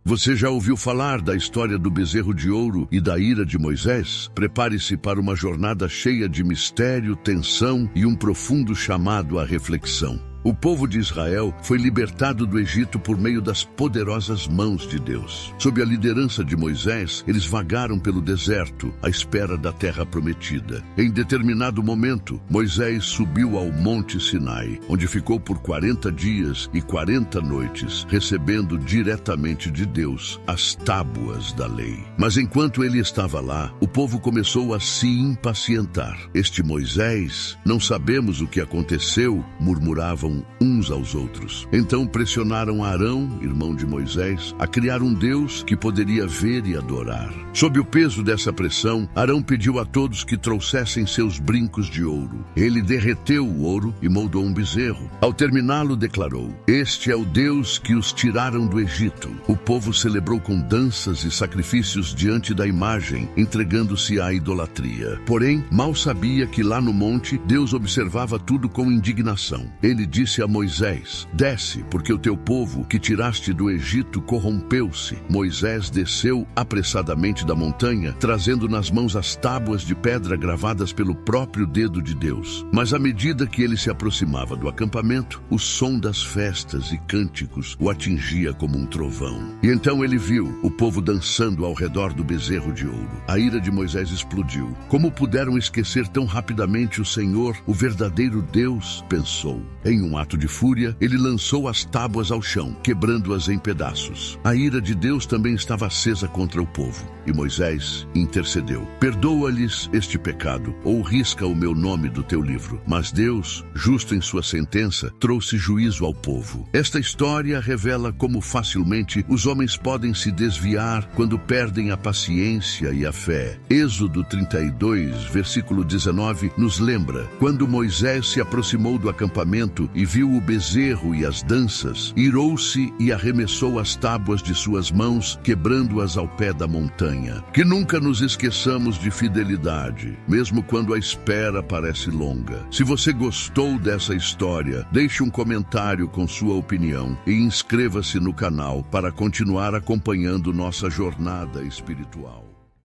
Você já ouviu falar da história do bezerro de ouro e da ira de Moisés? Prepare-se para uma jornada cheia de mistério, tensão e um profundo chamado à reflexão. O povo de Israel foi libertado do Egito por meio das poderosas mãos de Deus. Sob a liderança de Moisés, eles vagaram pelo deserto, à espera da terra prometida. Em determinado momento, Moisés subiu ao Monte Sinai, onde ficou por 40 dias e 40 noites, recebendo diretamente de Deus as tábuas da lei. Mas enquanto ele estava lá, o povo começou a se impacientar. Este Moisés, não sabemos o que aconteceu, murmuravam uns aos outros. Então pressionaram Arão, irmão de Moisés, a criar um Deus que poderia ver e adorar. Sob o peso dessa pressão, Arão pediu a todos que trouxessem seus brincos de ouro. Ele derreteu o ouro e moldou um bezerro. Ao terminá-lo, declarou: "Este é o Deus que os tiraram do Egito." O povo celebrou com danças e sacrifícios diante da imagem, entregando-se à idolatria. Porém, mal sabia que lá no monte, Deus observava tudo com indignação. Ele disse a Moisés: "Desce, porque o teu povo que tiraste do Egito corrompeu-se." Moisés desceu apressadamente da montanha, trazendo nas mãos as tábuas de pedra gravadas pelo próprio dedo de Deus. Mas à medida que ele se aproximava do acampamento, o som das festas e cânticos o atingia como um trovão. E então ele viu o povo dançando ao redor do bezerro de ouro. A ira de Moisés explodiu. Como puderam esquecer tão rapidamente o Senhor, o verdadeiro Deus? Pensou. Em um ato de fúria, ele lançou as tábuas ao chão, quebrando-as em pedaços. A ira de Deus também estava acesa contra o povo, e Moisés intercedeu: "Perdoa-lhes este pecado, ou risca o meu nome do teu livro." Mas Deus, justo em sua sentença, trouxe juízo ao povo. Esta história revela como facilmente os homens podem se desviar quando perdem a paciência e a fé. Êxodo 32, versículo 19, nos lembra: quando Moisés se aproximou do acampamento e viu o bezerro e as danças, irou-se e arremessou as tábuas de suas mãos, quebrando-as ao pé da montanha. Que nunca nos esqueçamos de fidelidade, mesmo quando a espera parece longa. Se você gostou dessa história, deixe um comentário com sua opinião e inscreva-se no canal para continuar acompanhando nossa jornada espiritual.